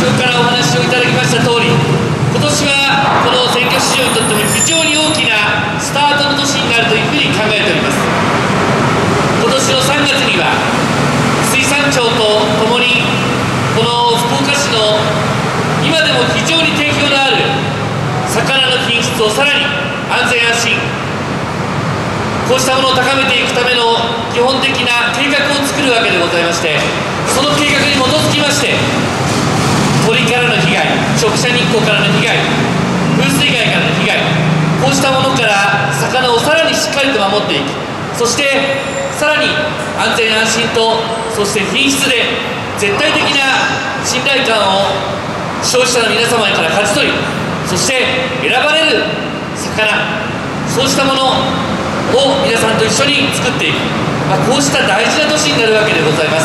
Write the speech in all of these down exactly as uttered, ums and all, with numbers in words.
初からお話をいただきました通り、今年はこの選挙市場にとっても非常に大きなスタートの年になるというふうに考えております。今年のさんがつには水産庁とともにこの福岡市の今でも非常に定評のある魚の品質をさらに安全安心、こうしたものを高めていくための基本的な計画を作るわけでございまして、その計画に基づきまして鳥からの被害、直射日光からの被害、風水害からの被害、こうしたものから魚をさらにしっかりと守っていく、そしてさらに安全安心と、そして品質で絶対的な信頼感を消費者の皆様から勝ち取り、そして選ばれる魚、そうしたものを皆さんと一緒に作っていく、まあ、こうした大事な年になるわけでございます。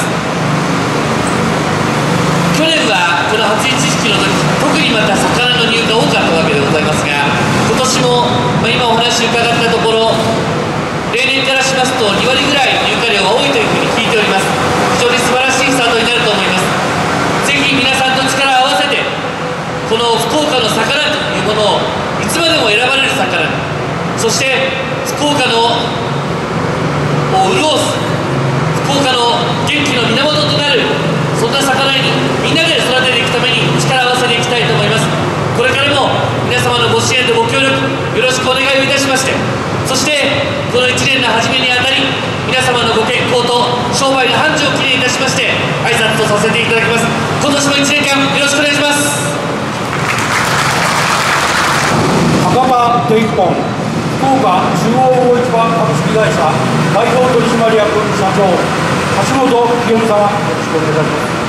去年はこの初一式の時、特にまた魚の入荷多かったわけでございますが、今年も、まあ、今お話を伺ったところ、例年からしますとにわりぐらい入荷量が多いというふうに聞いております。非常に素晴らしいスタートになると思います。ぜひ皆さんと力を合わせて、この福岡の魚というものをいつまでも選ばれる魚、そして福岡のを潤す、福岡の元気の源となる、そんな魚にみんなで育てていくために力を合わせていきたいと思います。これからも皆様のご支援とご協力よろしくお願いをいたしまして、そしてこのいちねんの初めにあたり、皆様のご健康と商売の繁盛を記念いたしまして挨拶とさせていただきます。今年もいちねんかんよろしくお願いします。 赤羽手一本福岡中央魚市場株式会社代表取締役社長橋本清美様、よろしくお願いいたします。